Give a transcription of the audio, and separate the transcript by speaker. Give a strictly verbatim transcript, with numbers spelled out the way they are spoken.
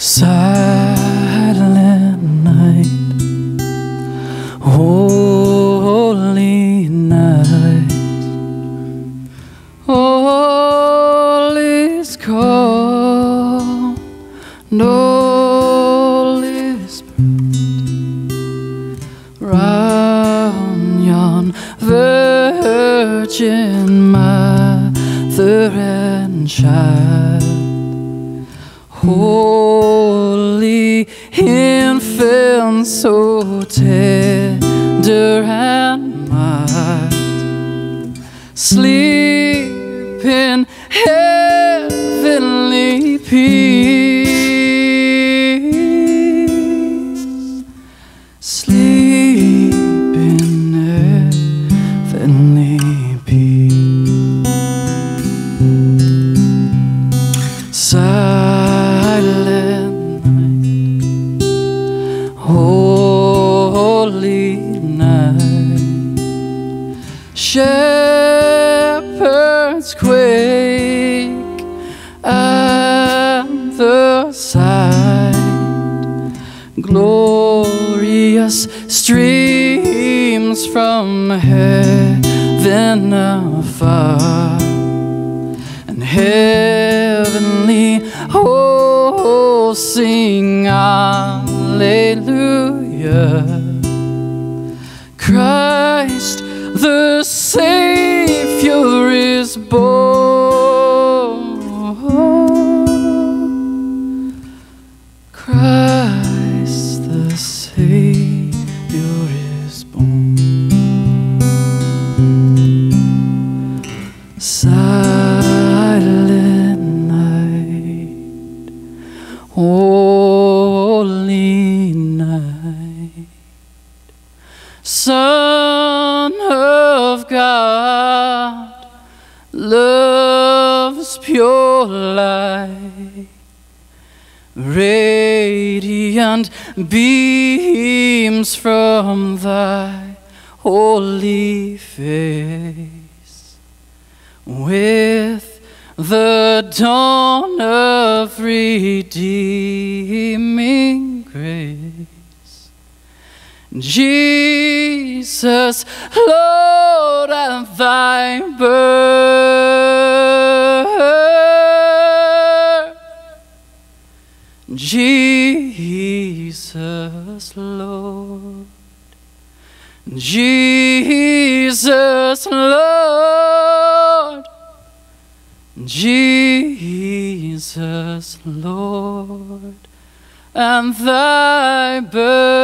Speaker 1: Silent night, holy night, all is calm, and all is bright, round yon Virgin Mother and Child. Holy infant, so tender and mild, sleep in heavenly peace, sleep in heavenly peace. Holy night, shepherds quake at the sight, glorious streams from heaven afar, and heavenly hosts sing Alleluia. Christ the Savior is born. Christ the Savior is born. Silent night, holy night, Son of God, love's pure light, radiant beams from thy holy face. With the dawn of redeeming grace, Jesus, Lord, at thy birth, Jesus, Lord, Jesus, Lord, Jesus, Lord, and thy birth.